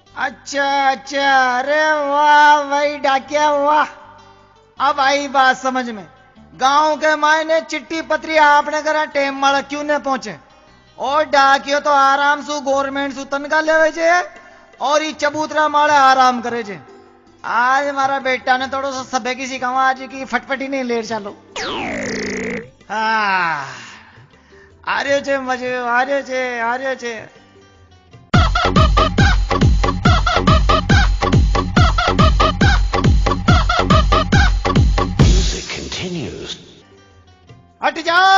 अच्छा अच्छा, अरे वाह भाई डाकिया वाह। अब आई बात समझ में। गांव के मायने चिट्ठी पत्री आपने करा टेम माला क्यों न पहुंचे। और डाकियो तो आराम से गवर्नमेंट से तनखा लेवे छे और ये चबूतरा माले आराम करे छे। आज हमारा बेटा ने थोड़ा सा सभ्य की सिखावा आज की फटफटी नहीं लेट चालो। हाँ आर्यो छे मजे आर्यो छे। हट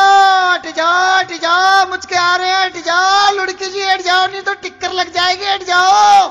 जाओ मुझके आ रहे हैं, हट जाओ लुड़की जी, हट जाओ नहीं तो टिक्कर लग जाएगी, हट जाओ।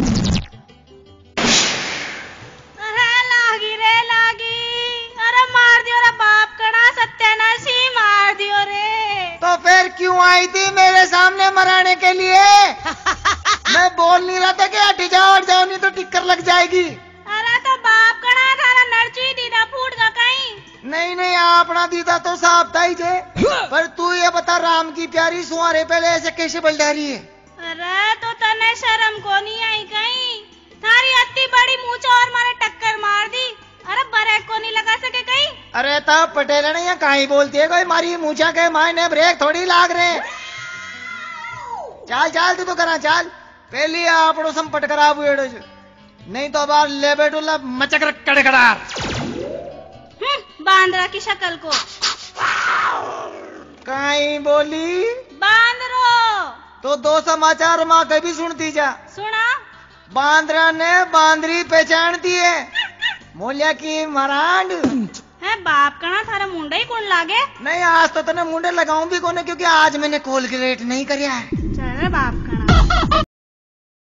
लागी अरे मार दियो रे बाप कड़ा सत्यानाशी मार दियो रे। तो फिर क्यों आई थी मेरे सामने मराने के लिए? मैं बोल नहीं रहा था कि हट जाओ नहीं तो टिक्कर लग जाएगी। अरे तो बाप कड़ा थारा नरची दीदा फूट गा कहीं। नहीं अपना दीदा तो साफ था ही जे। पर तू ये बता राम की प्यारी सुहारे पहले ऐसे कैसे बल रही है? अरे तो तने शर्म को नहीं आई कहीं? थारी अत्ती बड़ी मूंछ और मारे टक्कर मार दी। अरे ब्रेक को नहीं लगा सके कहीं? अरे तब पटेल ने यहाँ कहीं बोलती है कोई मारी मूछा के मायने ब्रेक थोड़ी लाग रहे। चाल तू तो करा चाल पहली आपड़ो संपट करा बुएड़ो नहीं तो बार ले बेटूला मचक कड़कड़ार। बांदरा की शक्ल को कहीं बोली बांदरो तो दो समाचार माँ कभी सुनती जा। सुना बांदरा ने बांदरी पहचान दी है मोलिया की मरांड है। बाप कना थारा मुंडा ही कौन लागे? नहीं आज तो तने मुंडे लगाऊं भी कोने क्योंकि आज मैंने कोलगेट नहीं करिया है। चल बाप का